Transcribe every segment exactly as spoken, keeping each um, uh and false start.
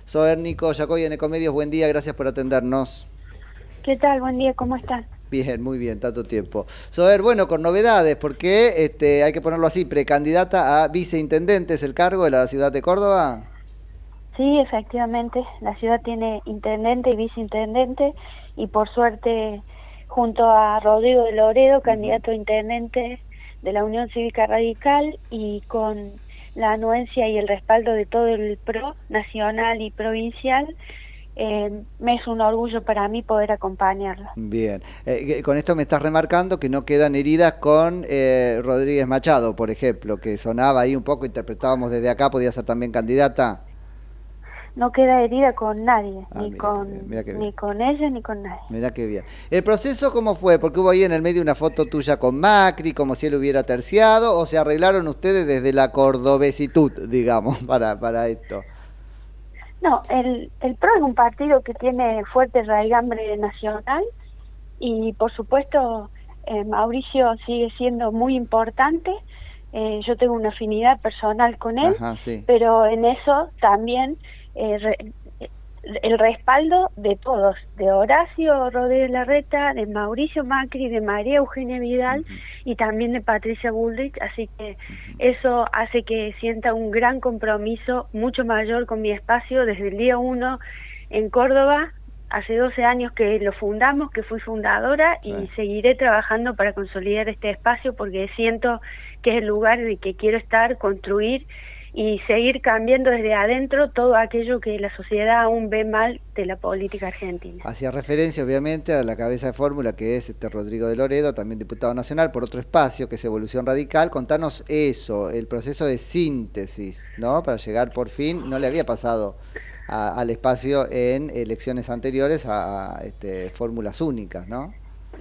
Sober Nico Yacoy en Ecomedios, buen día, gracias por atendernos. ¿Qué tal? Buen día, ¿cómo están? Bien, muy bien, tanto tiempo. Sober, bueno, con novedades, porque este, hay que ponerlo así, precandidata a viceintendente, ¿es el cargo de la ciudad de Córdoba? Sí, efectivamente, la ciudad tiene intendente y viceintendente y por suerte junto a Rodrigo de Loredo, Ujú. candidato a intendente de la Unión Cívica Radical y con la anuencia y el respaldo de todo el P R O nacional y provincial, eh, me es un orgullo para mí poder acompañarlo. Bien, Eh, que- con esto me estás remarcando que no quedan heridas con eh, Rodríguez Machado, por ejemplo, que sonaba ahí un poco, interpretábamos desde acá, podía ser también candidata. No queda herida con nadie, Ah, ni mira qué bien, con mira qué bien. ni con ella ni con nadie. Mirá qué bien. ¿El proceso cómo fue? Porque hubo ahí en el medio una foto tuya con Macri, como si él hubiera terciado, o se arreglaron ustedes desde la cordobesitud, digamos, para, para esto. No, el, el P R O es un partido que tiene fuerte raigambre nacional y por supuesto eh, Mauricio sigue siendo muy importante. Eh, yo tengo una afinidad personal con él, Ajá, sí. pero en eso también eh, re- eh, el respaldo de todos, de Horacio Rodríguez Larreta, de Mauricio Macri, de María Eugenia Vidal Ujú, y también de Patricia Bullrich, así que ujú. eso hace que sienta un gran compromiso, mucho mayor con mi espacio desde el día uno en Córdoba. Hace doce años que lo fundamos, que fui fundadora Sí. y seguiré trabajando para consolidar este espacio porque siento que es el lugar en el que quiero estar, construir y seguir cambiando desde adentro todo aquello que la sociedad aún ve mal de la política argentina. Hacía referencia, obviamente, a la cabeza de fórmula que es este Rodrigo de Loredo, también diputado nacional por otro espacio, que es Evolución Radical. Contanos eso, el proceso de síntesis, ¿no? Para llegar por fin, no le había pasado a- al espacio en elecciones anteriores a, a, este, fórmulas únicas, ¿no?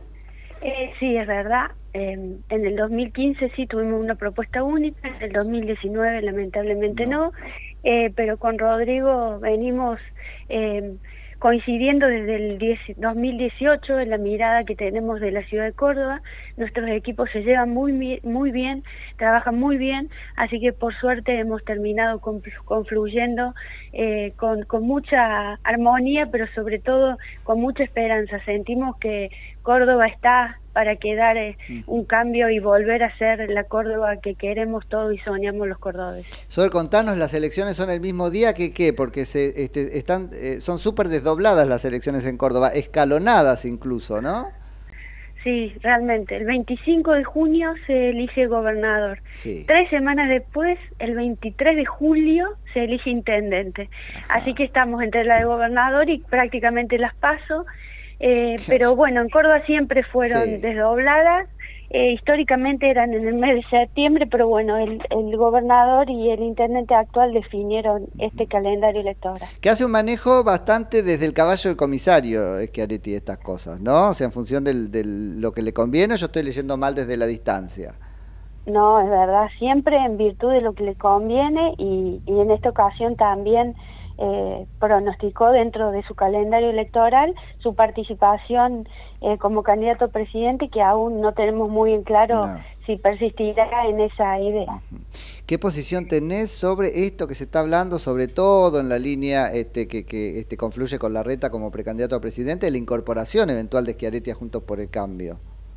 Eh, sí, es verdad. Eh, en el dos mil quince sí tuvimos una propuesta única, en el dos mil diecinueve lamentablemente No. no, eh, pero con Rodrigo venimos eh, coincidiendo desde el diez dos mil dieciocho en la mirada que tenemos de la ciudad de Córdoba. Nuestros equipos se llevan muy mi- muy bien, trabajan muy bien, así que por suerte hemos terminado conflu- confluyendo eh, con, con mucha armonía, pero sobre todo con mucha esperanza. Sentimos que Córdoba está para quedar eh, Ujú. un cambio y volver a ser la Córdoba que queremos todos y soñamos los cordobeses. Sober, contanos, ¿las elecciones son el mismo día que qué? Porque se, este, están, eh, son súper desdobladas las elecciones en Córdoba, escalonadas incluso, ¿no? Sí, realmente, el veinticinco de junio se elige gobernador. Sí. Tres semanas después, el veintitrés de julio, se elige intendente. Así que Ajá. estamos entre la de gobernador y prácticamente las paso. Eh, Qué- pero bueno, en Córdoba siempre fueron Sí. desdobladas. Eh, históricamente eran en el mes de septiembre, pero bueno, el, el gobernador y el intendente actual definieron este calendario electoral. Que hace un manejo bastante desde el caballo del comisario, Schiaretti, estas cosas, ¿no? O sea, en función de lo que le conviene, yo estoy leyendo mal desde la distancia. No, es verdad, siempre en virtud de lo que le conviene y, y en esta ocasión también eh, pronosticó dentro de su calendario electoral su participación eh, como candidato a presidente, que aún no tenemos muy en claro No. si persistirá en esa idea. ¿Qué posición tenés sobre esto que se está hablando, sobre todo en la línea este, que, que este, confluye con Larreta como precandidato a presidente, de la incorporación eventual de Schiaretti a Juntos por el Cambio?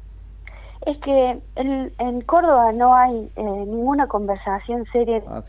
Es que en, en Córdoba no hay eh, ninguna conversación seria, Ok,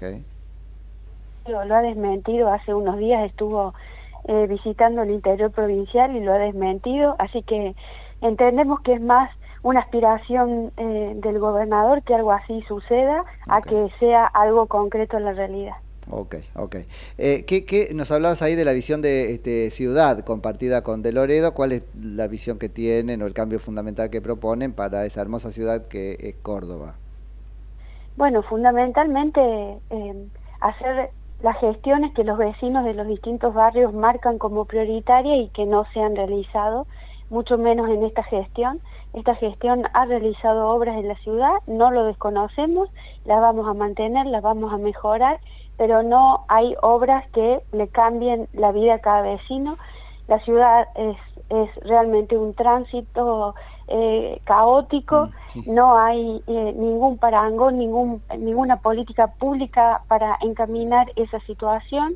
lo ha desmentido, hace unos días estuvo eh, visitando el interior provincial y lo ha desmentido, así que entendemos que es más una aspiración eh, del gobernador que algo así suceda a ok. que sea algo concreto en la realidad. Ok, ok. Eh, ¿qué, qué, nos hablabas ahí de la visión de este, ciudad compartida con De Loredo? ¿Cuál es la visión que tienen o el cambio fundamental que proponen para esa hermosa ciudad que es Córdoba? Bueno, fundamentalmente eh, hacer las gestiones que los vecinos de los distintos barrios marcan como prioritarias y que no se han realizado, mucho menos en esta gestión. Esta gestión ha realizado obras en la ciudad, no lo desconocemos, las vamos a mantener, las vamos a mejorar, pero no hay obras que le cambien la vida a cada vecino. La ciudad es, es realmente un tránsito eh, caótico, Mm, sí. no hay eh, ningún parangón, ningún, ninguna política pública para encaminar esa situación.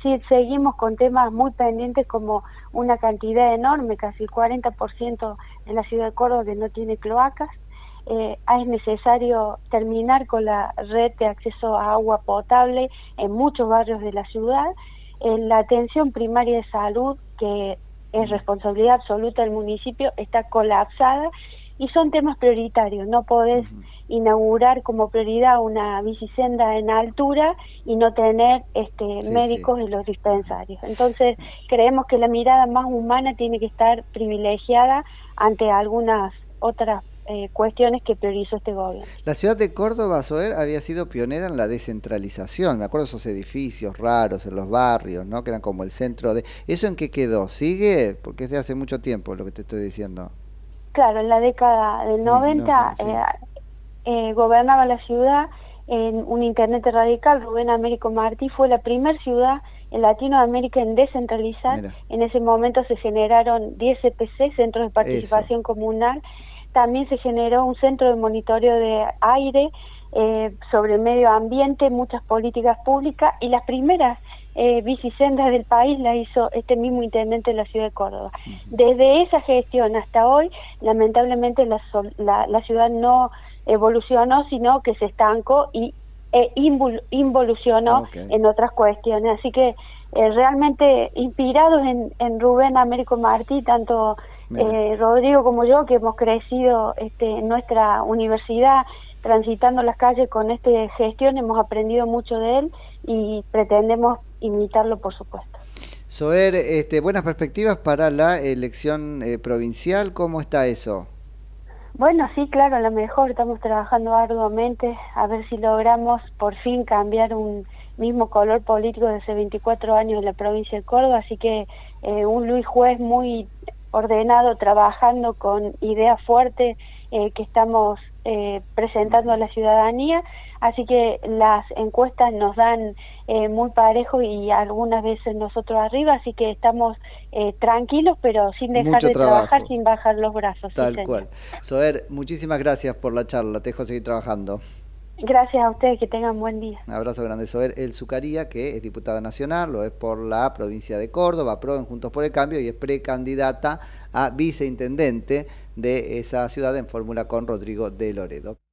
sí, seguimos con temas muy pendientes como una cantidad enorme, casi el cuarenta por ciento en la ciudad de Córdoba que no tiene cloacas. Eh, es necesario terminar con la red de acceso a agua potable en muchos barrios de la ciudad. Eh, la atención primaria de salud, que es responsabilidad absoluta del municipio, está colapsada y son temas prioritarios. No podés uh-huh. inaugurar como prioridad una bicisenda en altura y no tener este, sí, médicos sí. en los dispensarios. Entonces, creemos que la mirada más humana tiene que estar privilegiada ante algunas otras Eh, cuestiones que priorizó este gobierno. La ciudad de Córdoba, Zoel, había sido pionera en la descentralización. Me acuerdo de esos edificios raros en los barrios, ¿no? Que eran como el centro de... ¿Eso en qué quedó? ¿Sigue? Porque es de hace mucho tiempo lo que te estoy diciendo. Claro, en la década del noventa sí, no sé, sí. eh, eh, gobernaba la ciudad en un intendente radical, Rubén Américo Martí, fue la primera ciudad en Latinoamérica en descentralizar. Mira. En ese momento se generaron diez C P C, Centros de Participación Eso. Comunal. También se generó un centro de monitoreo de aire eh, sobre el medio ambiente, muchas políticas públicas, y las primeras eh, bicisendas del país las hizo este mismo intendente de la ciudad de Córdoba. Desde esa gestión hasta hoy, lamentablemente la, la, la ciudad no evolucionó, sino que se estancó y e invol, involucionó okay. en otras cuestiones. Así que eh, realmente inspirados en, en Rubén Américo Martí, tanto eh, Rodrigo como yo, que hemos crecido este, en nuestra universidad transitando las calles con esta gestión, hemos aprendido mucho de él y pretendemos imitarlo, por supuesto. Zoel, este, buenas perspectivas para la elección eh, provincial, ¿cómo está eso? Bueno, sí, claro, a lo mejor estamos trabajando arduamente a ver si logramos por fin cambiar un mismo color político de hace veinticuatro años en la provincia de Córdoba, así que eh, un Luis Juez muy ordenado, trabajando con ideas fuertes eh, que estamos eh, presentando a la ciudadanía, así que las encuestas nos dan eh, muy parejo y algunas veces nosotros arriba, así que estamos eh, tranquilos, pero sin dejar Mucho de trabajo. trabajar, sin bajar los brazos. Tal sí, cual. Zoel, muchísimas gracias por la charla, te dejo seguir trabajando. Gracias a ustedes, que tengan buen día. Un abrazo grande. Zoel El Zucaría, que es diputada nacional, lo es por la provincia de Córdoba, pro en Juntos por el Cambio, y es precandidata a viceintendente de esa ciudad en fórmula con Rodrigo de Loredo.